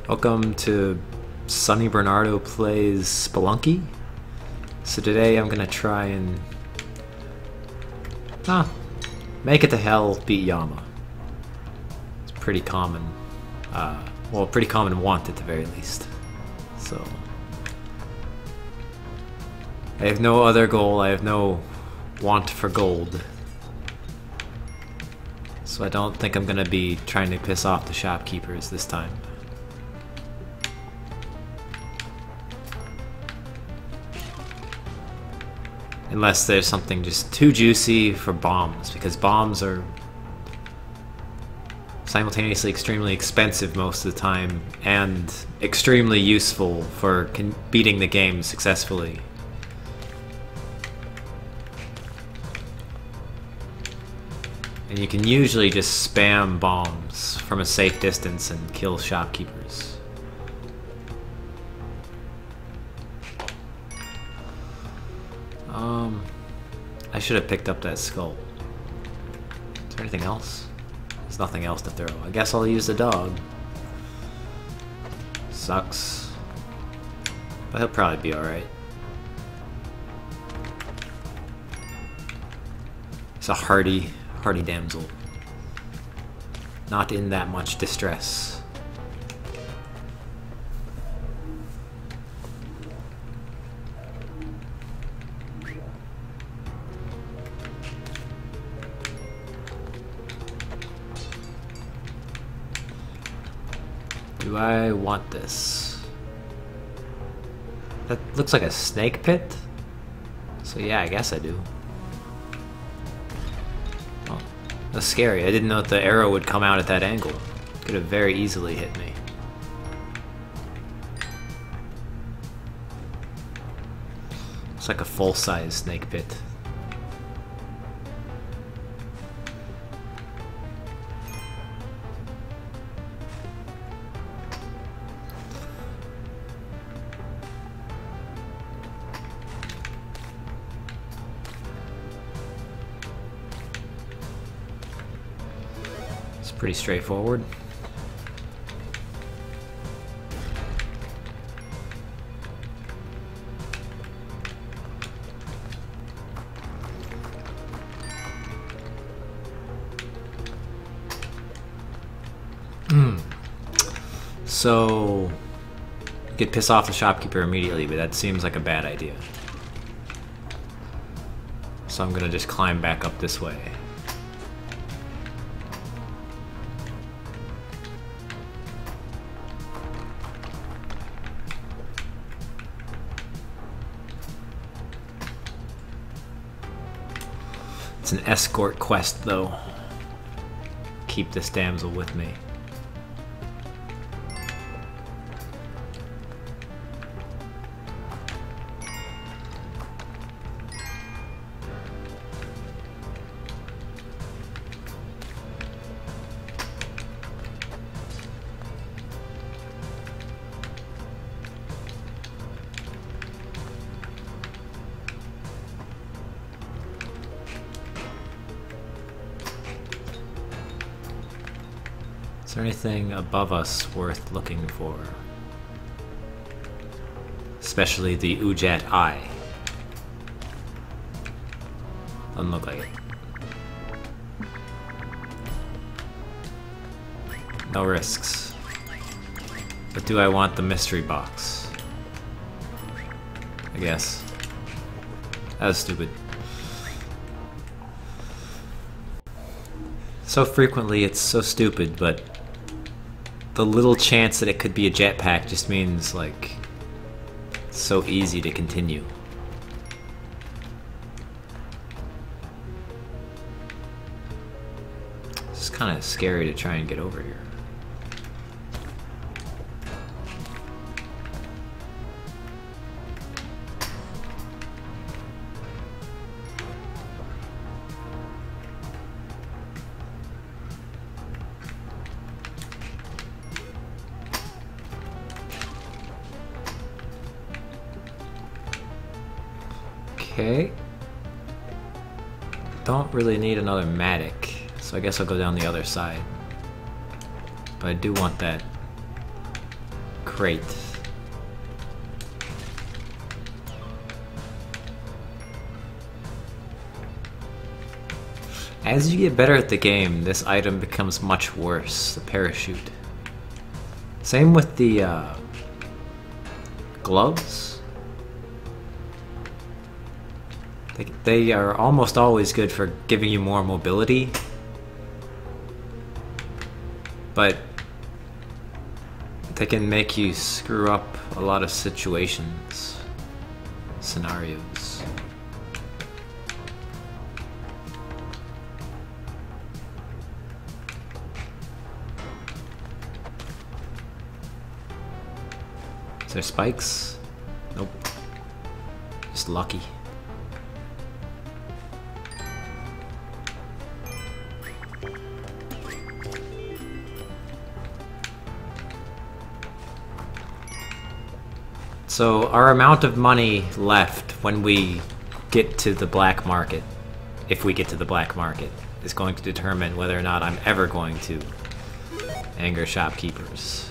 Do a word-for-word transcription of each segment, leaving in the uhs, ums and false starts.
Welcome to Sonny Bernardo Plays Spelunky. So today I'm gonna try and ah, make it to hell beat Yama. It's pretty common. Uh, well, pretty common want at the very least. So I have no other goal. I have no want for gold. So I don't think I'm gonna be trying to piss off the shopkeepers this time. Unless there's something just too juicy for bombs, because bombs are simultaneously extremely expensive most of the time and extremely useful for con beating the game successfully. And you can usually just spam bombs from a safe distance and kill shopkeepers. Um, I should have picked up that skull. Is there anything else? There's nothing else to throw. I guess I'll use the dog. Sucks. But he'll probably be alright. It's a hardy, hardy damsel. Not in that much distress. Do I want this? That looks like a snake pit? So yeah, I guess I do. Oh, that's scary. I didn't know that the arrow would come out at that angle. Could have very easily hit me. It's like a full-size snake pit. Pretty straightforward. Hmm. So you could piss off the shopkeeper immediately, but that seems like a bad idea. So I'm gonna just climb back up this way. It's an escort quest, though. Keep this damsel with me. Is there anything above us worth looking for? Especially the Ujat Eye. Doesn't look like it. No risks. But do I want the mystery box? I guess. That was stupid. So frequently it's so stupid, but the little chance that it could be a jetpack just means, like, it's so easy to continue. It's kind of scary to try and get over here. Okay. Don't really need another Matic, so I guess I'll go down the other side. But I do want that crate. As you get better at the game, this item becomes much worse, the parachute. Same with the uh, gloves. They, they are almost always good for giving you more mobility, but they can make you screw up a lot of situations, scenarios. Is there spikes? Nope. Just lucky. So our amount of money left when we get to the black market, if we get to the black market, is going to determine whether or not I'm ever going to anger shopkeepers.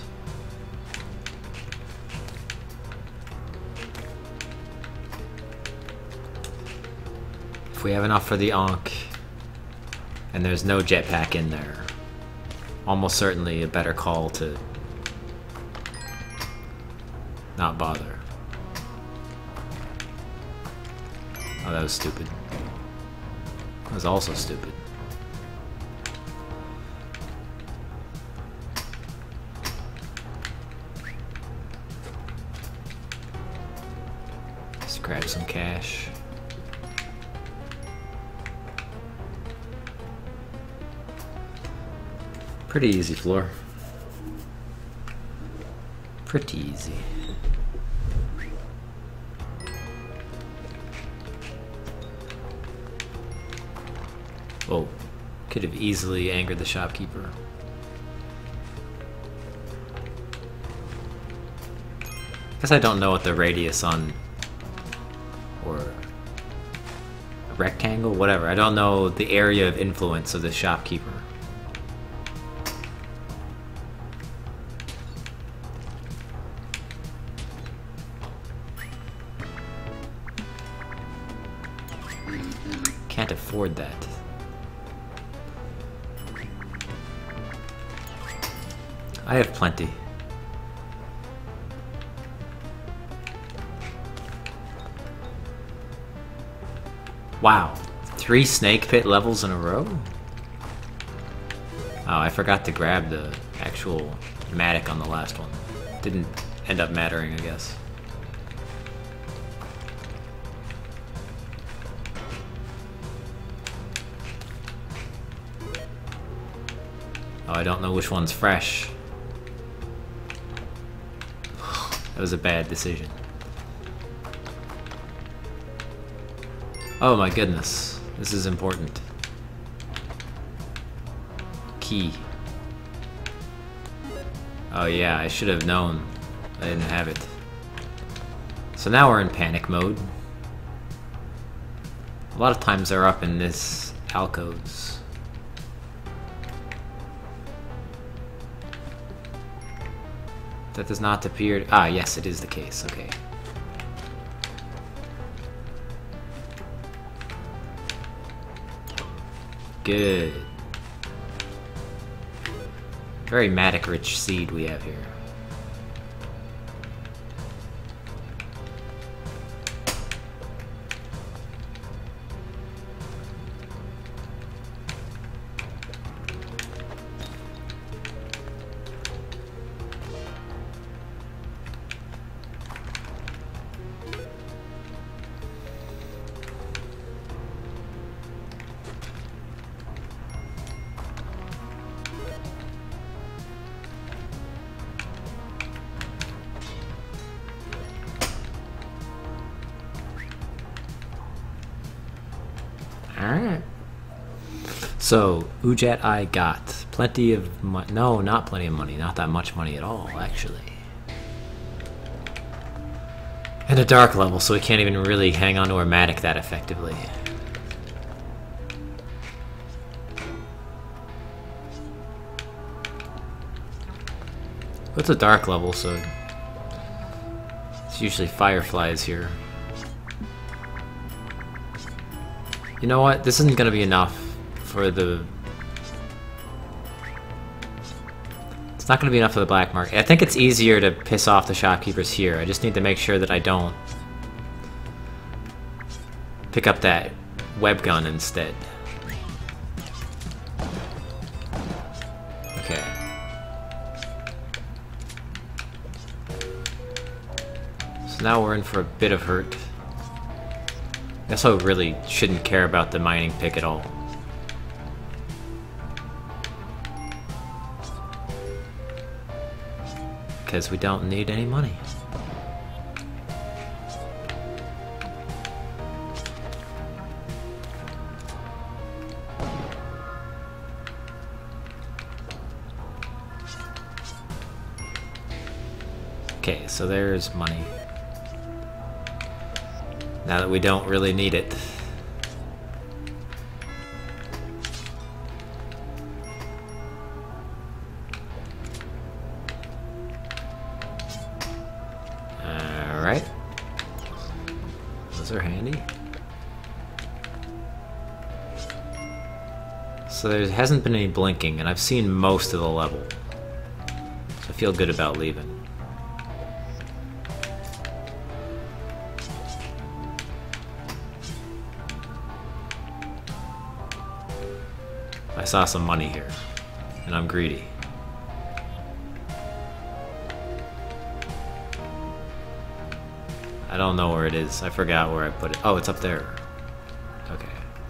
If we have enough for the Ankh, and there's no jetpack in there, almost certainly a better call to not bother. Oh, that was stupid. That was also stupid. Just grab some cash. Pretty easy floor. Pretty easy. Whoa. Could have easily angered the shopkeeper. Guess I don't know what the radius on... or... a rectangle? Whatever. I don't know the area of influence of the shopkeeper. Can't afford that. I have plenty. Wow, three snake pit levels in a row? Oh, I forgot to grab the actual matic on the last one. Didn't end up mattering, I guess. Oh, I don't know which one's fresh. That was a bad decision. Oh my goodness, this is important. Key. Oh yeah, I should have known. I didn't have it. So now we're in panic mode. A lot of times they're up in this alcoves. That does not appear... Ah, yes, it is the case. Okay. Good. Very matic-rich seed we have here. Alright. So, Ujat I got plenty of money. No, not plenty of money. Not that much money at all, actually. And a dark level, so we can't even really hang on to our matic that effectively. It's a dark level, so There's usually fireflies here. You know what? This isn't gonna be enough for the... It's not gonna be enough for the black market. I think it's easier to piss off the shopkeepers here. I just need to make sure that I don't pick up that web gun instead. Okay. So now we're in for a bit of hurt. I guess I really shouldn't care about the mining pick at all. Because we don't need any money. Okay, so there's money. Now that we don't really need it. Alright. Those are handy. So there hasn't been any blinking, and I've seen most of the level. So I feel good about leaving. I saw some money here, and I'm greedy. I don't know where it is. I forgot where I put it. Oh, it's up there. Okay.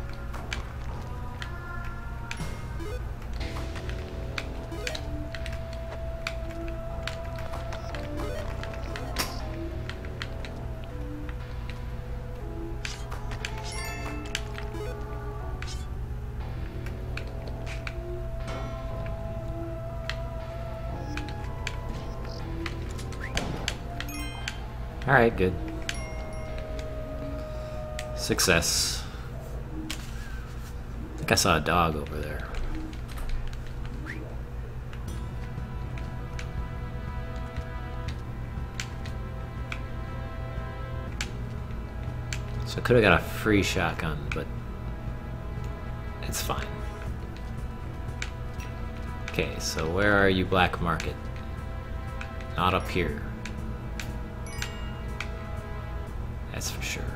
Alright, good. Success. I think I saw a dog over there. So I could have got a free shotgun, but it's fine. Okay, so where are you, black market? Not up here. That's for sure.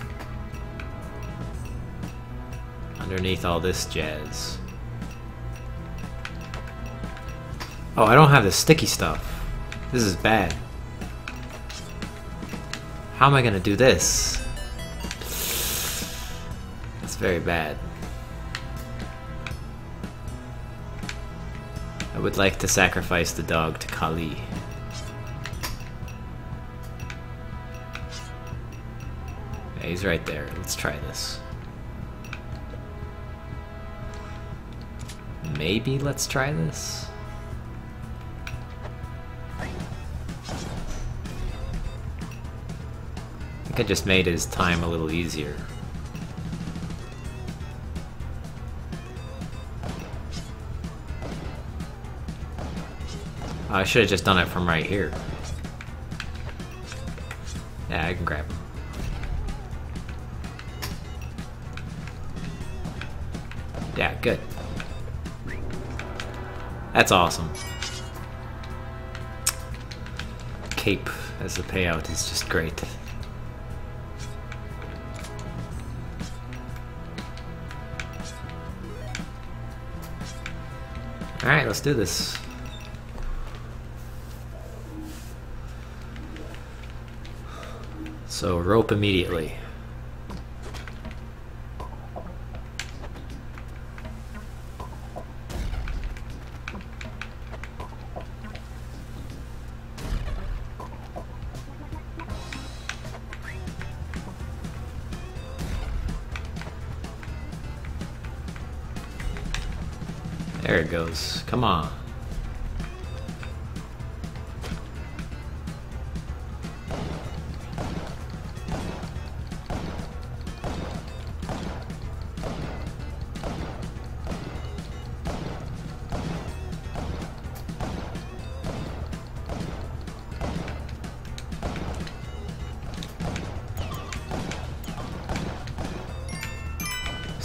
Underneath all this jazz. Oh, I don't have the sticky stuff. This is bad. How am I gonna do this? That's very bad. I would like to sacrifice the dog to Kali. Yeah, he's right there. Let's try this. Maybe let's try this. I think I just made his time a little easier. I should have just done it from right here. Yeah, I can grab him. Yeah, good. That's awesome. Cape as the payout is just great. Alright, let's do this. So, rope immediately. There it goes. Come on.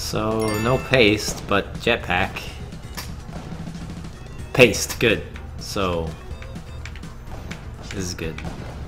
So, no paste, but jetpack. Paste, good. So, this is good.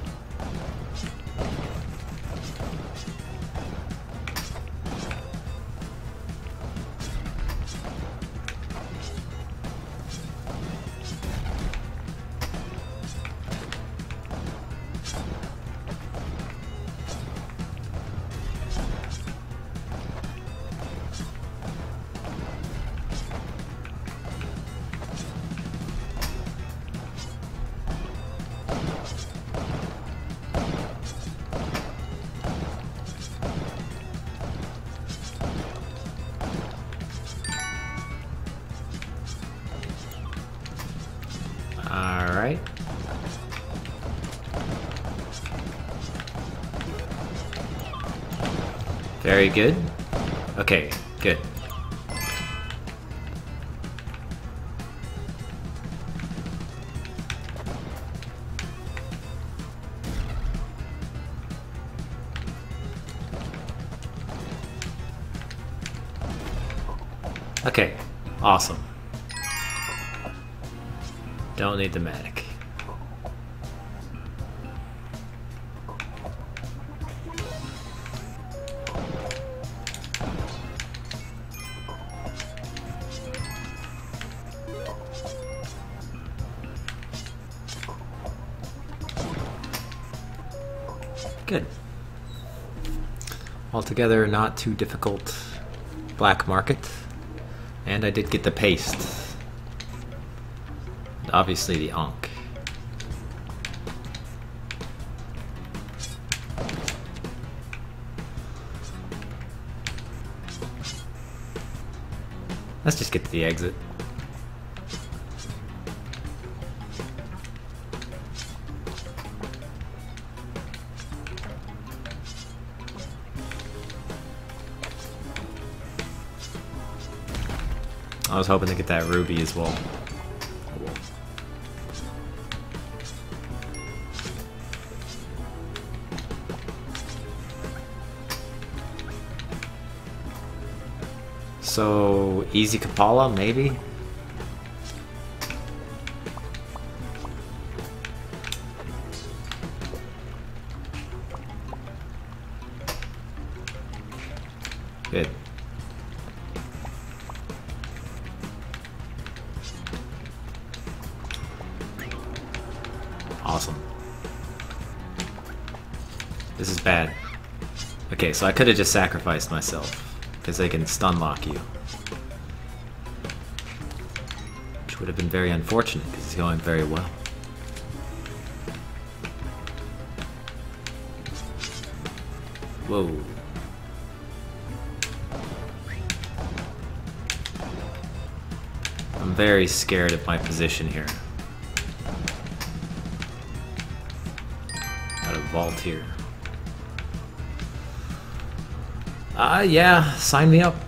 Alright. Very good. Okay, good. Okay, awesome. Don't need the medic. Good. Altogether, not too difficult black market. And I did get the paste. And obviously the Ankh. Let's just get to the exit. I was hoping to get that ruby as well. So, easy Kapala, maybe? Good. Awesome. This is bad. Okay, so I could have just sacrificed myself, because they can stun lock you. Which would have been very unfortunate, because it's going very well. Whoa. I'm very scared of my position here. Got a vault here. Ah, uh, yeah, sign me up.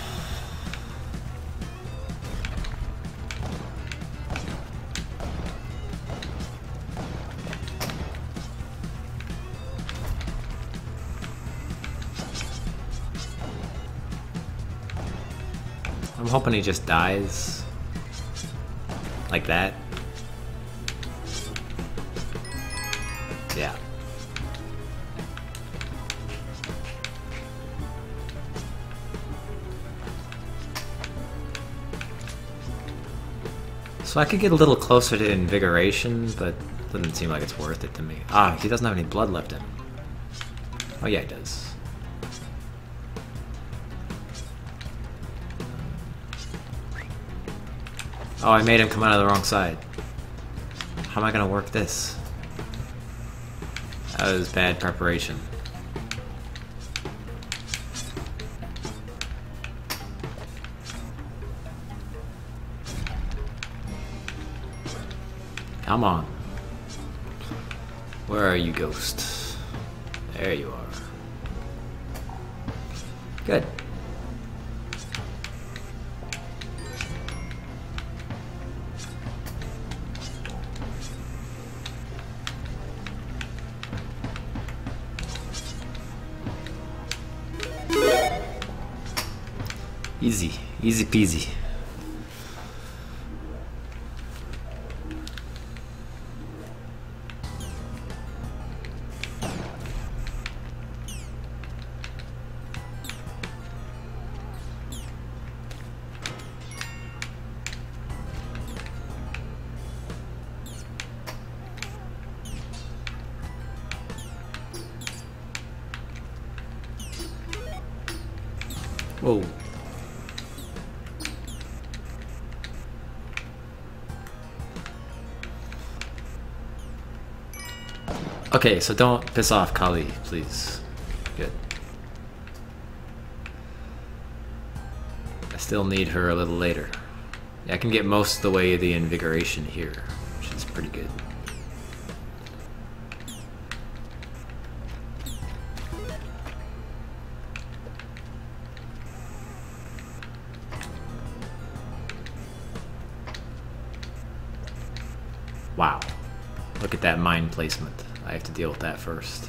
I'm hoping he just dies. Like that. Yeah. So I could get a little closer to invigoration, but it doesn't seem like it's worth it to me. Ah, he doesn't have any blood left in him. Oh yeah, he does. Oh, I made him come out of the wrong side. How am I gonna work this? That was bad preparation. Come on. Where are you, ghost? There you are. Good. Easy. Easy peasy. Whoa. Okay, so don't piss off Kali, please. Good. I still need her a little later. Yeah, I can get most of the way of the invigoration here, which is pretty good. Wow. Look at that mine placement. I have to deal with that first.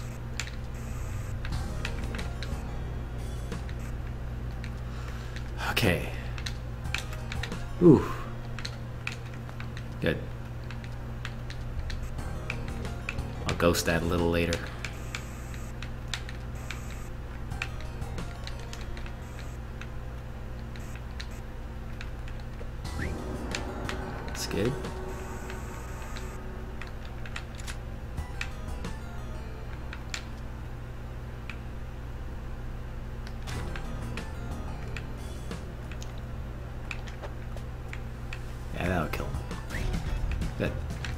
Okay. Ooh. Good. I'll ghost that a little later. That's good. Yeah, that'll kill him. Good.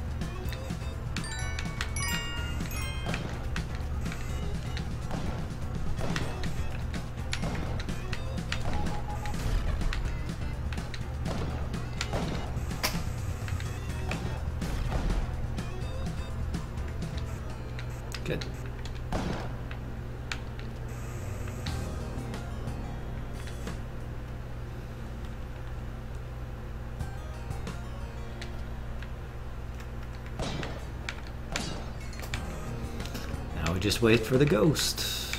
Good. Now we just wait for the ghost.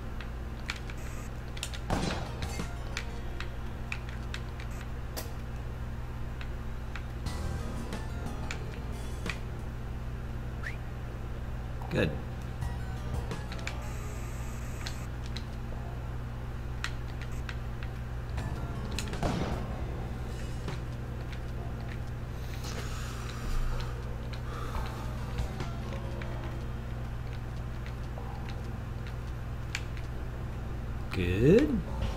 Good. Good.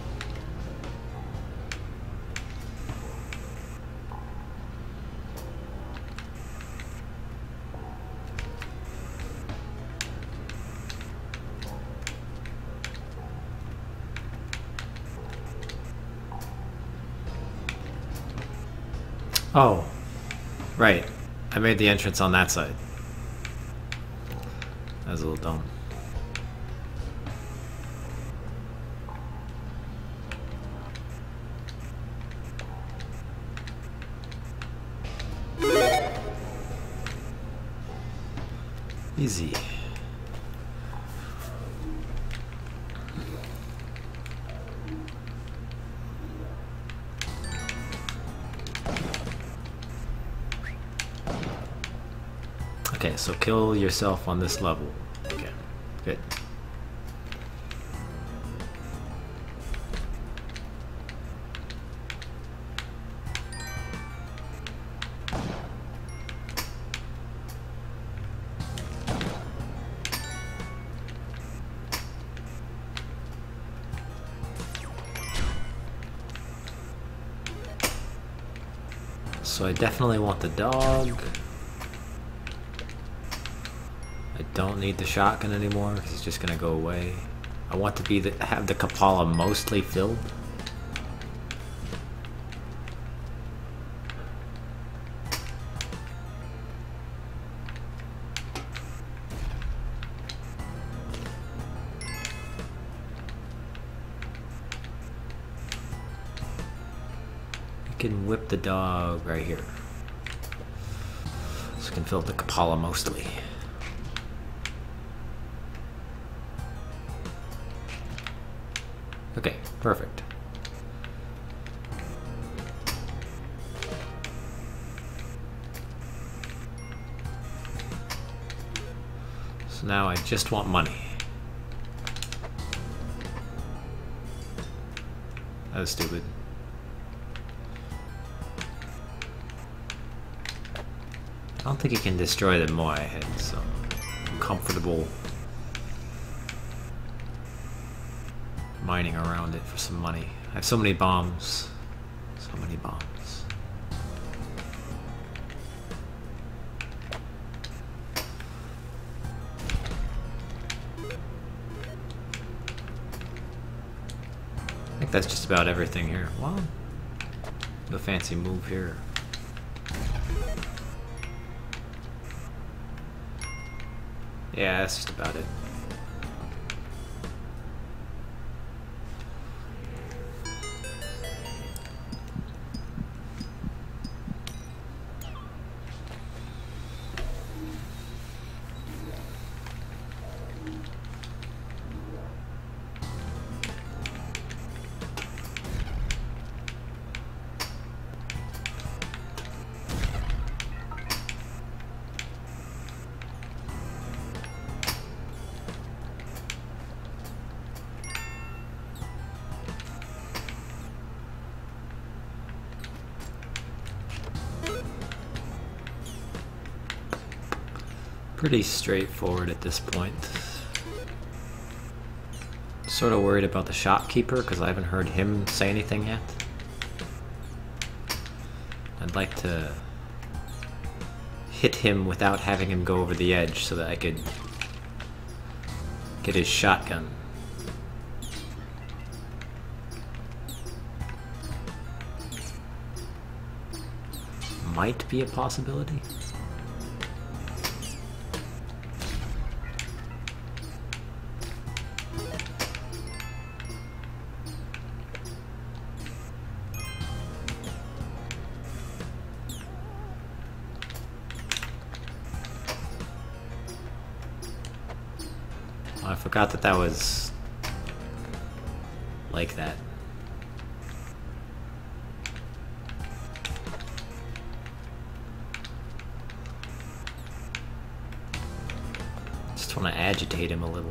Oh, right. I made the entrance on that side. That was a little dumb. Easy. Okay, so kill yourself on this level. Okay, good. So I definitely want the dog. I don't need the shotgun anymore because it's just gonna go away. I want to be the, have the Kapala mostly filled. Can whip the dog right here. So we can fill the Kapala mostly. Okay, perfect. So now I just want money. That was stupid. I don't think you can destroy them more ahead, so I'm comfortable mining around it for some money. I have so many bombs. So many bombs. I think that's just about everything here. Wow. No fancy move here. Yeah, that's just about it. Pretty straightforward at this point. Sort of worried about the shopkeeper because I haven't heard him say anything yet. I'd like to hit him without having him go over the edge so that I could get his shotgun. Might be a possibility. I forgot that that was like that. Just want to agitate him a little.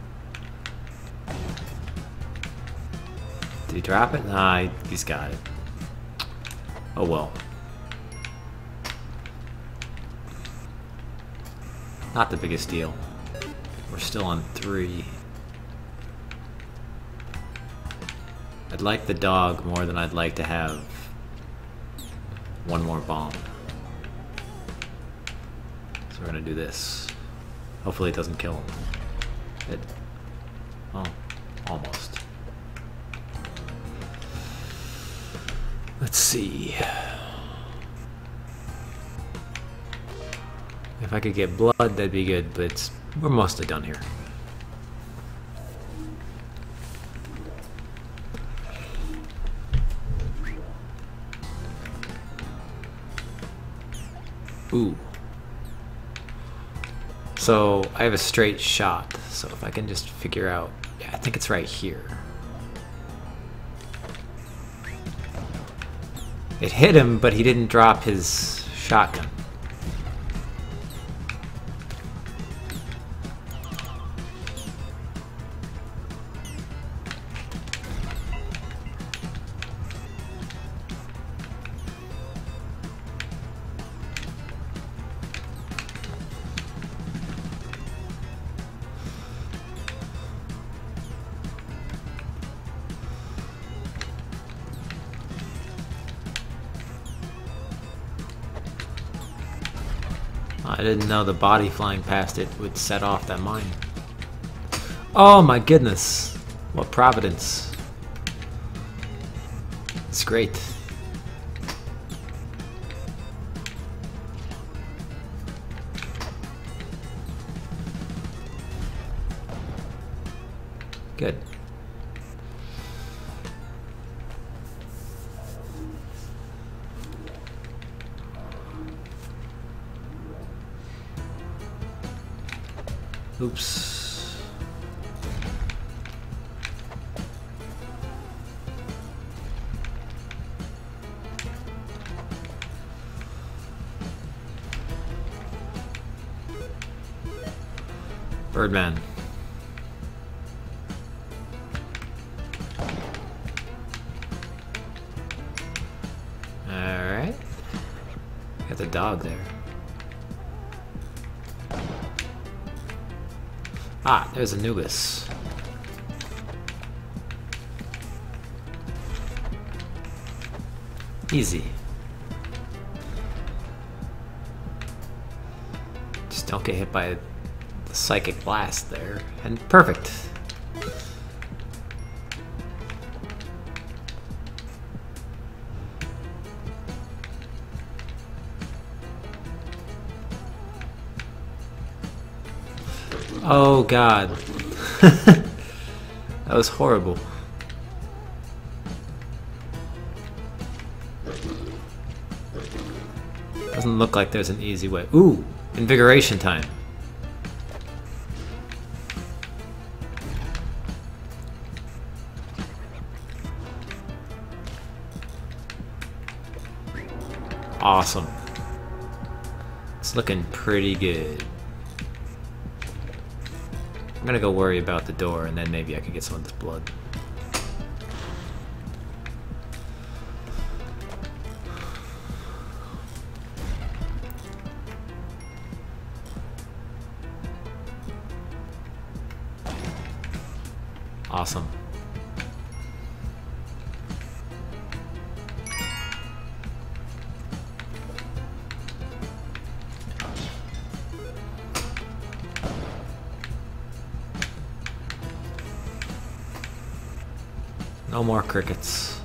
Did he drop it? Nah, he's got it. Oh well. Not the biggest deal. We're still on three. I'd like the dog more than I'd like to have one more bomb. So we're gonna do this. Hopefully it doesn't kill him. It, oh, almost. Let's see. If I could get blood, that'd be good, but it's, we're mostly done here. Ooh. So I have a straight shot, so if I can just figure out, yeah, I think it's right here. It hit him, but he didn't drop his shotgun. I didn't know the body flying past it would set off that mine. Oh my goodness! What providence. It's great. Good. Oops. Birdman. Alright. Got the dog there. Ah, there's Anubis. Easy. Just don't get hit by the psychic blast there. And perfect. Oh god. That was horrible. Doesn't look like there's an easy way. Ooh, invigoration time. Awesome. It's looking pretty good. I'm gonna go worry about the door and then maybe I can get some of this blood. Awesome. No more crickets.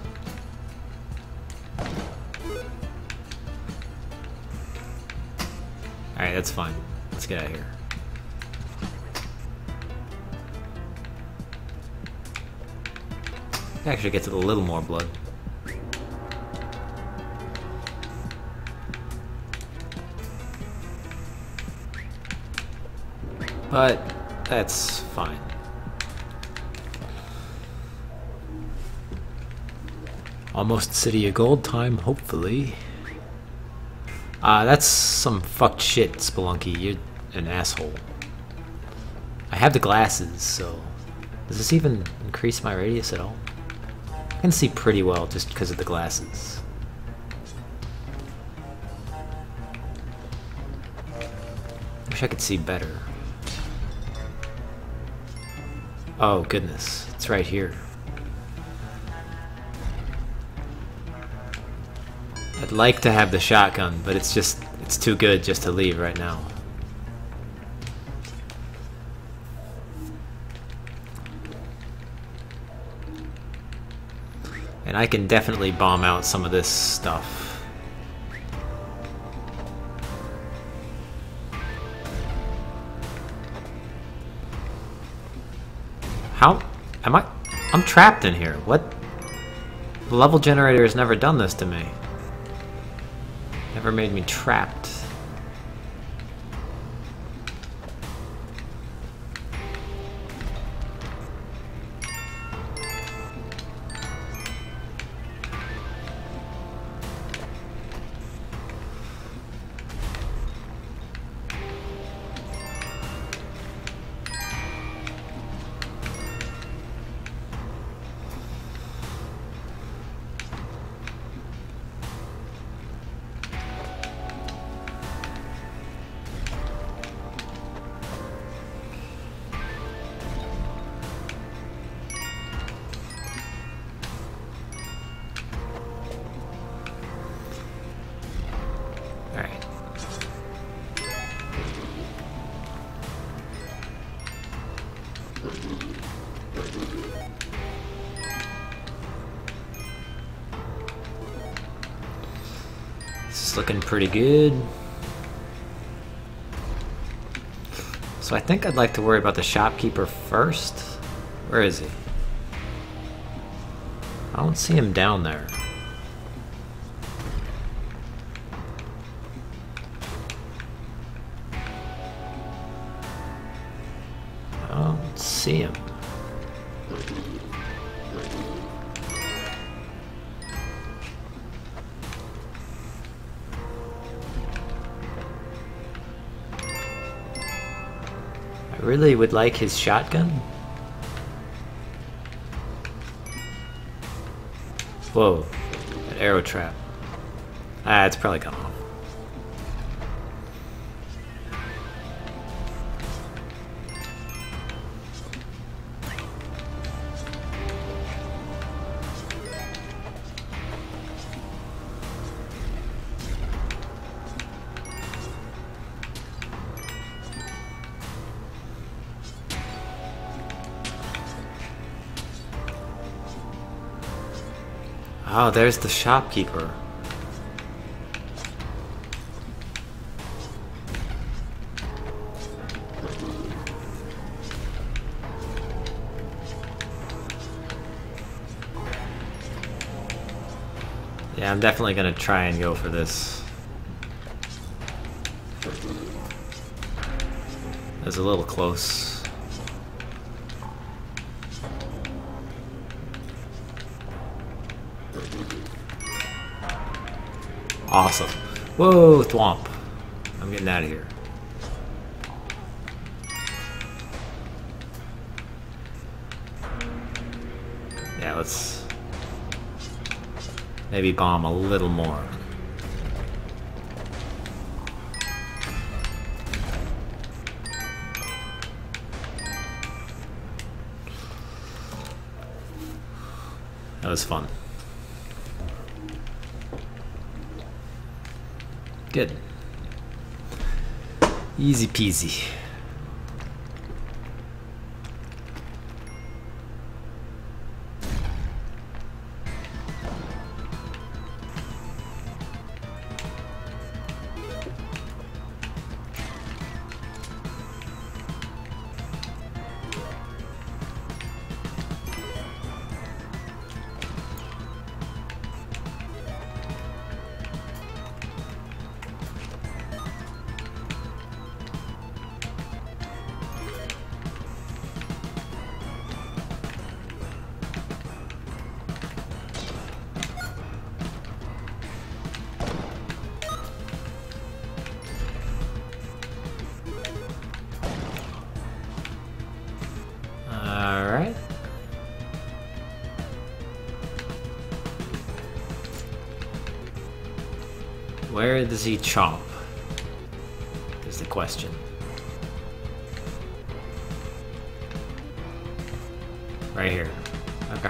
Alright, that's fine. Let's get out of here. Actually gets a little more blood. But that's fine. Almost City of Gold time, hopefully. Uh, that's some fucked shit, Spelunky. You're an asshole. I have the glasses, so... Does this even increase my radius at all? I can see pretty well just because of the glasses. Wish I could see better. Oh, goodness. It's right here. I'd like to have the shotgun, but it's just, it's too good just to leave right now. And I can definitely bomb out some of this stuff. How? Am I? I'm trapped in here. What? The level generator has never done this to me. Never made me trapped. This is looking pretty good. So I think I'd like to worry about the shopkeeper first. Where is he? I don't see him down there. I don't see him. I really would like his shotgun? Whoa, an arrow trap. Ah, it's probably gone off. Oh, there's the shopkeeper. Yeah, I'm definitely gonna try and go for this. It was a little close. Awesome. Whoa, thwomp. I'm getting out of here. Yeah, let's maybe bomb a little more. That was fun. Good. Easy peasy. Alright. Where does he chomp? Is the question. Right here. Okay.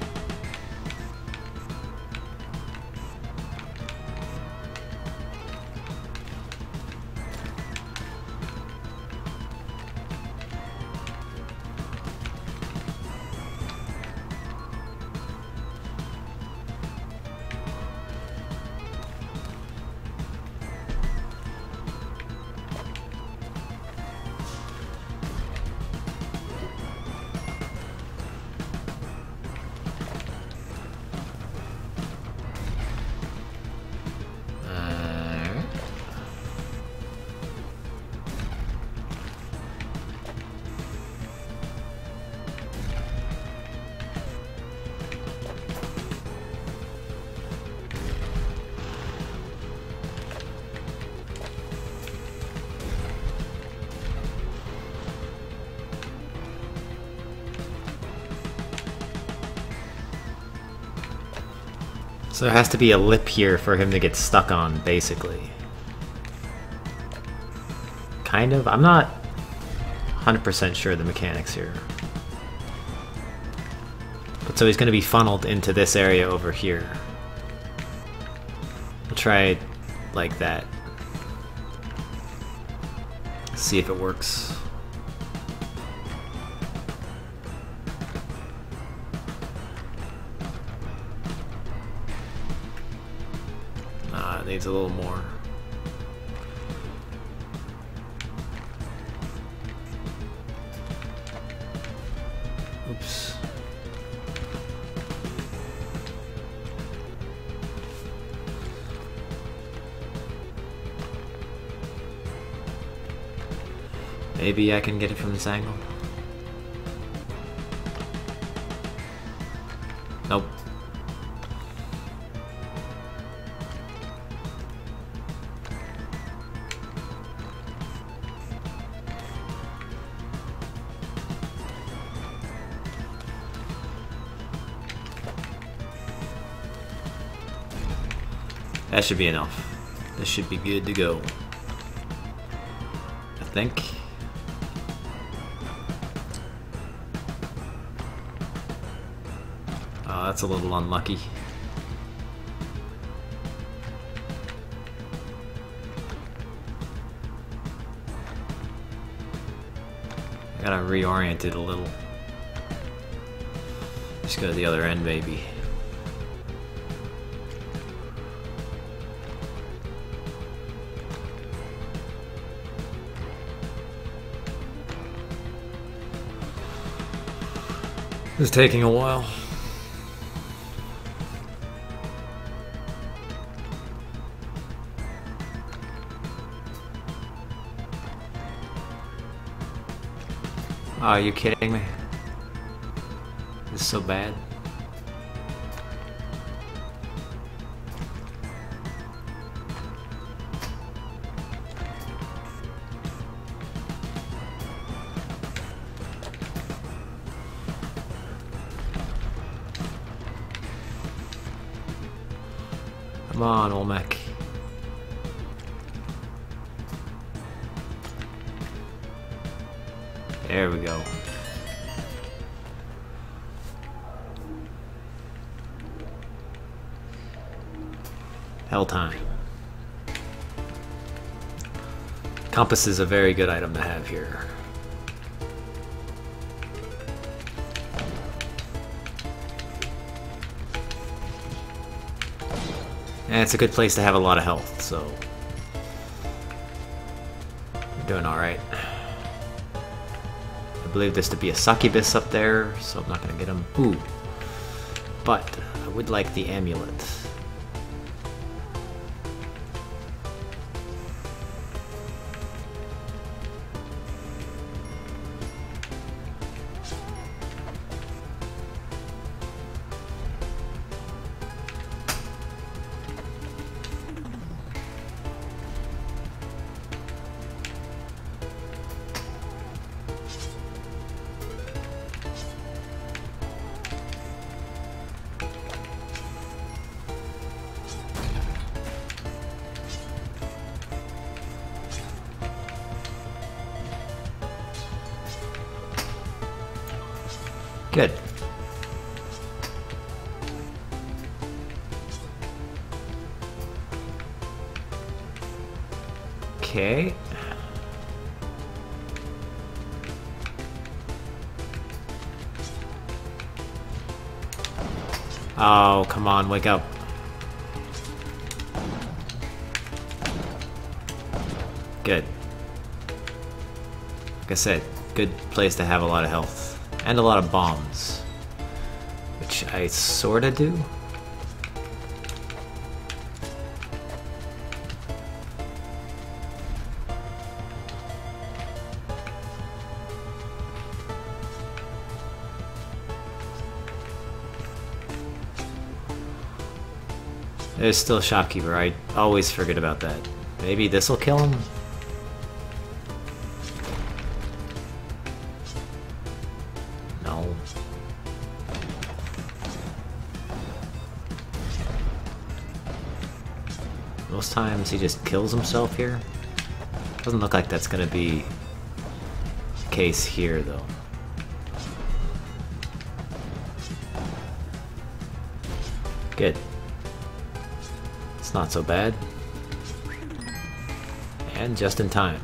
So there has to be a lip here for him to get stuck on, basically. Kind of. I'm not one hundred percent sure of the mechanics here. But so he's going to be funneled into this area over here. We'll try it like that. See if it works. Needs a little more. Oops. Maybe I can get it from this angle. Nope. That should be enough. This should be good to go. I think. Oh, that's a little unlucky. I gotta reorient it a little. Just go to the other end, maybe. This is taking a while. Oh, are you kidding me? This is so bad. Come on, Olmec. There we go. Hell time. Compass is a very good item to have here. And it's a good place to have a lot of health, so we're doing alright. I believe this to be a succubus up there, so I'm not gonna get him. Ooh. But I would like the amulet. Good. Okay. Oh, come on, wake up. Good. Like I said, good place to have a lot of health. And a lot of bombs. Which I sorta do. There's still Shopkeeper. I always forget about that. Maybe this'll kill him? No. Most times he just kills himself here. Doesn't look like that's gonna be the case here though. Good. It's not so bad. And just in time.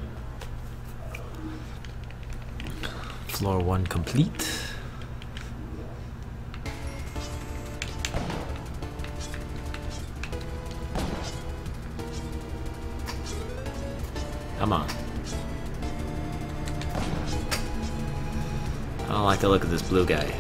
Floor one complete. Come on. I don't like the look of this blue guy.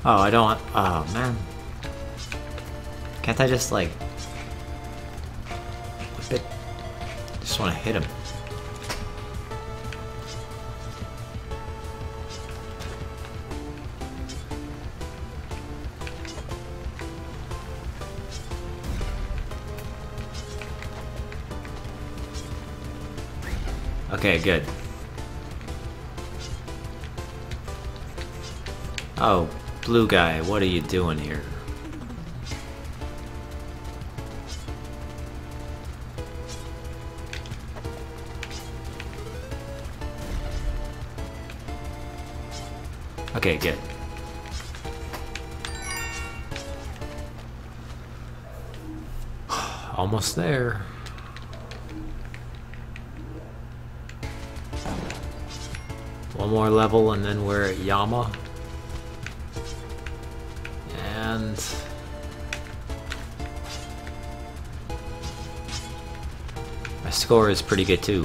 Oh, I don't want... Oh, man. Can't I just, like... whip it? Just want to hit him. Okay, good. Oh, blue guy, what are you doing here? Okay, good. Almost there. One more level and then we're at Yama. And... my score is pretty good too.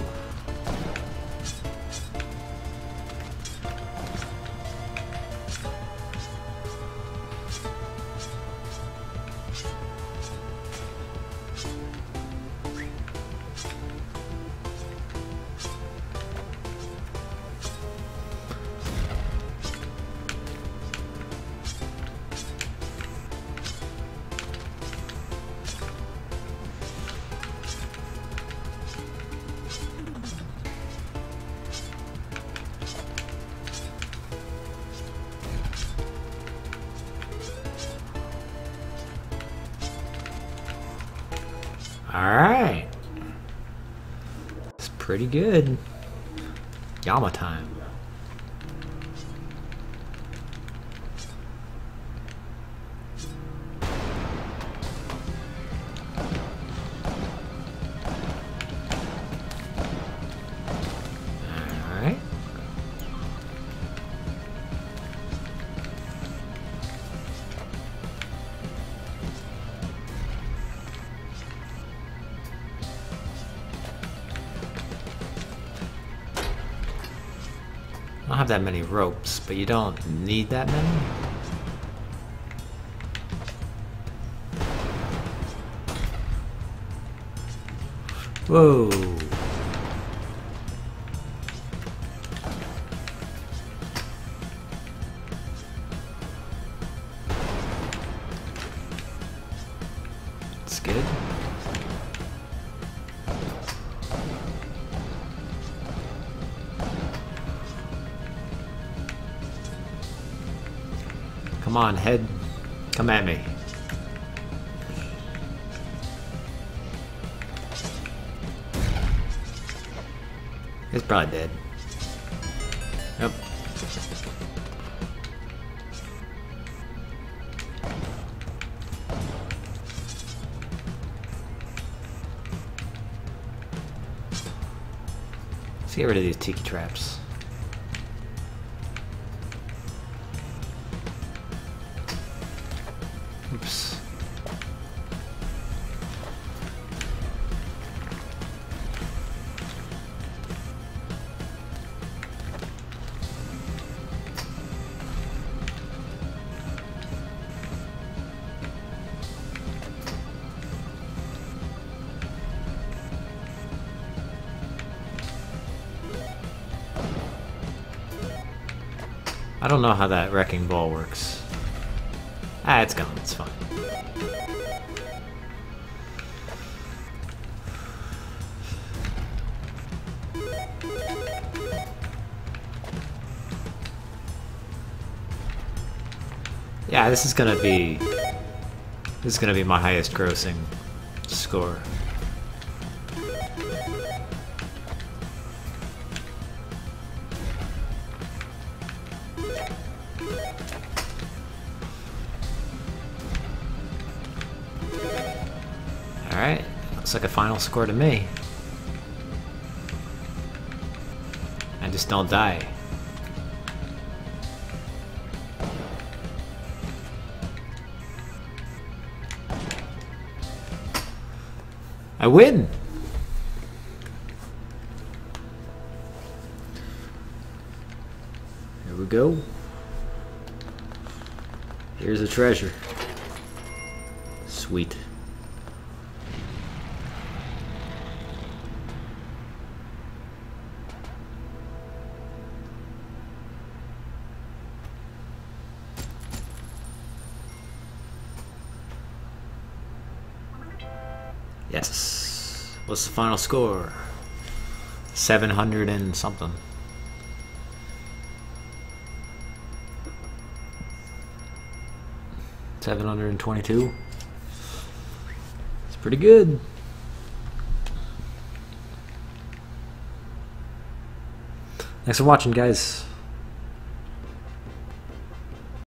Alright. It's pretty good. Yama time. Alright. I don't have that many ropes, but you don't need that many. Whoa. It's good. Come on, head. Come at me. He's probably dead. Yep. Let's get rid of these tiki traps. Oops. I don't know how that wrecking ball works. Ah, it's gone. It's fine. Yeah, this is gonna be... This is gonna be my highest grossing score. Alright, looks like a final score to me. I just don't die. I win! Here we go. Here's a treasure. Sweet. Yes. What's the final score? seven hundred and something. seven hundred twenty-two. It's pretty good. Thanks for watching, guys.